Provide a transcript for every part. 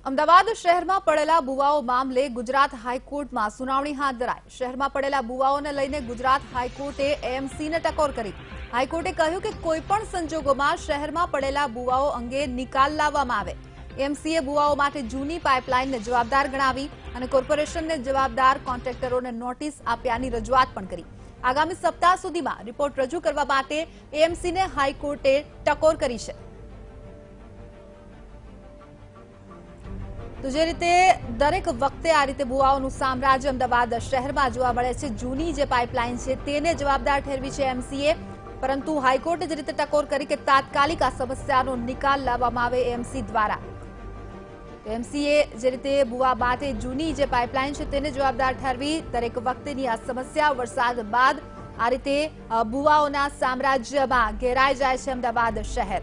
અમદાવાદ શહેરમાં પડેલા ભૂવાઓ મામલે ગુજરાત હાઈકોર્ટમાં સુનાવણી હાથ ધરાઈ। શહેરમાં પડેલા ભૂવાઓને લઈને ગુજરાત હાઈકોર્ટે એએમસીને ટકોર કરી। હાઈકોર્ટે કહ્યું કે કોઈપણ સંજોગોમાં શહેરમાં પડેલા ભૂવાઓ અંગે નિકાલ લાવવામાં આવે। એએમસીએ ભૂવાઓ માટે જૂની પાઇપલાઇનને જવાબદાર ગણાવી અને કોર્પોરેશનને જવાબદાર કોન્ટ્રાક્ટરોને નોટિસ આપ્યાની રજૂઆત પણ કરી। આગામી સપ્તાહ સુધીમાં રિપોર્ટ રજૂ કરવા માટે એએમસીને હાઈકોર્ટે ટકોર કરી છે। તો જે રીતે દરેક વખતે આ રીતે ભૂવાઓનું સામ્રાજ્ય અમદાવાદ શહેરમાં જોવા મળે છે। જૂની જે પાઇપલાઇન છે તેને જવાબદાર ઠેરવી છે એએમસીએ, પરંતુ હાઈકોર્ટે જે રીતે ટકોર કરી કે તાત્કાલિક આ સમસ્યાનો નિકાલ લાવવામાં આવે એએમસી દ્વારા। એએમસીએ જે રીતે ભૂવા માટે જૂની જે પાઇપલાઇન છે તેને જવાબદાર ઠેરવી। દરેક વખતેની આ સમસ્યા વરસાદ બાદ આ રીતે ભૂવાઓના સામ્રાજ્યમાં ઘેરાઈ જાય છે અમદાવાદ શહેર।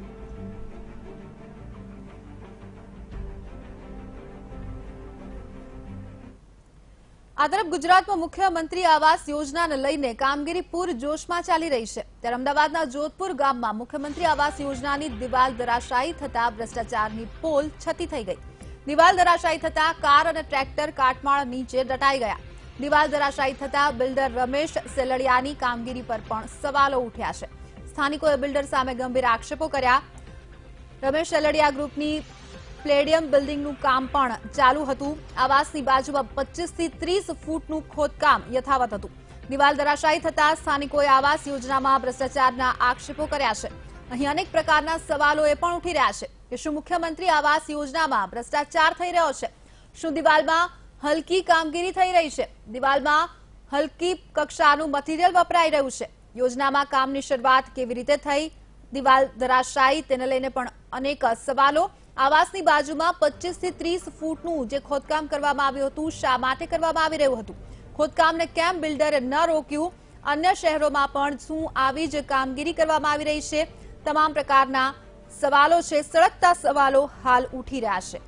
આ તરફ ગુજરાતમાં મુખ્યમંત્રી આવાસ યોજનાને લઈને કામગીરી પૂરજોશમાં ચાલી રહી છે। ત્યારે અમદાવાદના જોધપુર ગામમાં મુખ્યમંત્રી આવાસ યોજનાની દિવાલ ધરાશાયી થતા ભ્રષ્ટાચારની પોલ છતી થઈ ગઈ। દિવાલ ધરાશાયી થતા કાર અને ટ્રેક્ટર કાટમાળ નીચે દટાઈ ગયા। દિવાલ ધરાશાયી થતા બિલ્ડર રમેશ સેલડિયાની કામગીરી પર પણ સવાલો ઉઠ્યા છે। સ્થાનિકોએ બિલ્ડર સામે ગંભીર આક્ષેપો કર્યા। રમેશ સેલડિયા ગ્રુપની પ્લેડિયમ બિલ્ડિંગનું કામ પણ ચાલુ હતું। આવાસની બાજુમાં 25 થી 30 ફૂટનું ખોદકામ યથાવત હતું। દિવાલ ધરાશાયી થતા સ્થાનિકોએ આવાસ યોજનામાં ભ્રષ્ટાચારના આક્ષેપો કર્યા છે। અહીં અનેક પ્રકારના સવાલો એ પણ ઉઠી રહ્યા છે કે શું મુખ્યમંત્રી આવાસ યોજનામાં ભ્રષ્ટાચાર થઈ રહ્યો છે? શું દિવાલમાં હલકી કામગીરી થઈ રહી છે? દિવાલમાં હલકી કક્ષાનું મટીરીયલ વપરાઈ રહ્યું છે? યોજનામાં કામની શરૂઆત કેવી રીતે થઈ? દિવાલ ધરાશાયી તેને લઈને પણ અનેક સવાલો। આવાસની બાજુમાં 25 થી 30 ફૂટનું જે ખોદકામ કરવામાં આવ્યું હતું, શા માટે કરવામાં આવી રહ્યું હતું? ખોદકામને કેમ બિલ્ડરે ન રોક્યું? અન્ય શહેરોમાં પણ શું આવી જ કામગીરી કરવામાં આવી રહી છે? તમામ પ્રકારના સવાલો છે, સળગતા સવાલો હાલ ઉઠી રહ્યા છે।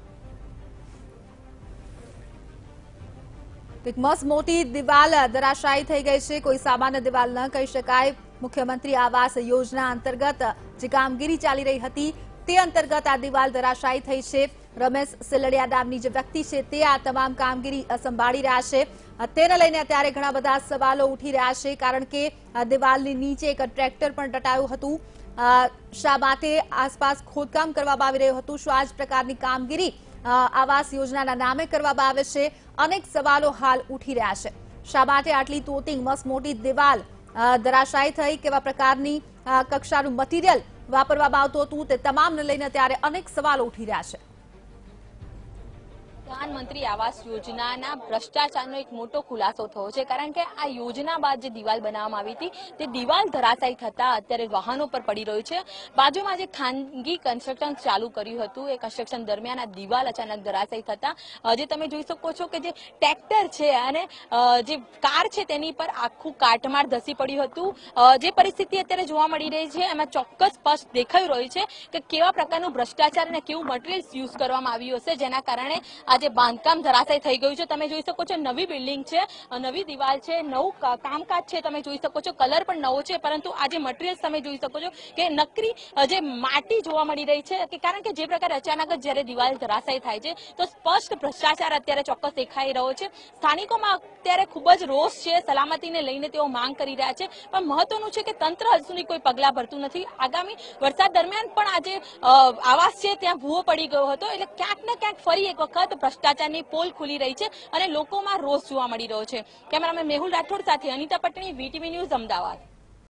એક મસ્ત મોટી દિવાલ ધરાશાયી થઈ ગઈ છે। કોઈ સામાન્ય દિવાલ ન કહી શકાય। મુખ્યમંત્રી આવાસ યોજના અંતર્ગત જે કામગીરી ચાલી રહી હતી તે અંતર્ગત આ દિવાલ ધરાશાયી થઈ છે। રમેશ સેલડિયા નામની જે વ્યક્તિ છે તે આ તમામ કામગીરી સંભાળી રહ્યા છે। તેને લઈને અત્યારે ઘણા બધા સવાલો ઉઠી રહ્યા છે, કારણ કે દિવાલની નીચે એક ટ્રેક્ટર પણ દટાયું હતું। શા માટે આસપાસ ખોદકામ કરવામાં આવી રહ્યું હતું? શું આ જ પ્રકારની કામગીરી આવાસ યોજનાના નામે કરવામાં આવે છે? અનેક સવાલો હાલ ઉઠી રહ્યા છે। શા માટે આટલી તોતિંગ મસ્ત મોટી દિવાલ ધરાશાયી થઈ? કેવા પ્રકારની કક્ષાનું મટીરીયલ વાપરવામાં આવતું હતું? તે તમામને લઈને અત્યારે અનેક સવાલો ઉઠી રહ્યા છે। પ્રધાનમંત્રી આવાસ યોજનાના ભ્રષ્ટાચારનો એક મોટો ખુલાસો થયો છે, કારણ કે આ યોજના બાદ જે દિવાલ બનાવવામાં આવી હતી તે દિવાલ ધરાશાયી થતા અત્યારે વાહનો પર પડી રહ્યું છે। બાજુમાં જે ખાનગી કન્સ્ટ્રક્શન ચાલુ કર્યું હતું એ કન્સ્ટ્રક્શન દરમિયાન આ દિવાલ અચાનક ધરાશાયી થતા જે તમે જોઈ શકો છો કે જે ટ્રેક્ટર છે અને જે કાર છે તેની પર આખું કાટમાળ ધસી પડ્યું હતું। જે પરિસ્થિતિ અત્યારે જોવા મળી રહી છે એમાં ચોક્કસ સ્પષ્ટ દેખાઈ રહ્યું છે કે કેવા પ્રકારનું ભ્રષ્ટાચાર અને કેવું મટીરીયલ યુઝ કરવામાં આવ્યું હશે, જેના કારણે જે બાંધકામ ધરાશાયી થઈ ગયું છે। તમે જોઈ શકો છો નવી બિલ્ડિંગ છે, નવી દિવાલ છે, નવું કામકાજ છે, તમે જોઈ શકો છો કલર પણ નવો છે, પરંતુ આ જે મટીરીયલ તમે જોઈ શકો છો કે નકરી જે માટી જોવા મળી રહી છે, કે કારણ કે જે પ્રકારે અચાનક જ જ્યારે દિવાલ ધરાશાયી થાય છે તો સ્પષ્ટ ભ્રષ્ટાચાર અત્યારે ચોક્કસ દેખાઈ રહ્યો છે। સ્થાનિકોમાં અત્યારે ખૂબ જ રોષ છે, સલામતીને લઈને તેઓ માંગ કરી રહ્યા છે, પણ મહત્વનું છે કે તંત્ર હજુ સુધી કોઈ પગલાં ભરતું નથી। આગામી વરસાદ દરમિયાન પણ આજે આવાસ છે ત્યાં ભૂવો પડી ગયો હતો, એટલે ક્યાંક ને ક્યાંક ફરી એક વખત ભ્રષ્ટાચારની પોલ ખુલી રહી છે અને લોકોમાં રોષ જોવા મળી રહ્યો છે। કેમેરામેન મેહુલ રાઠોડ સાથે અનિતા પટણી, વીટીવી ન્યૂઝ, અમદાવાદ।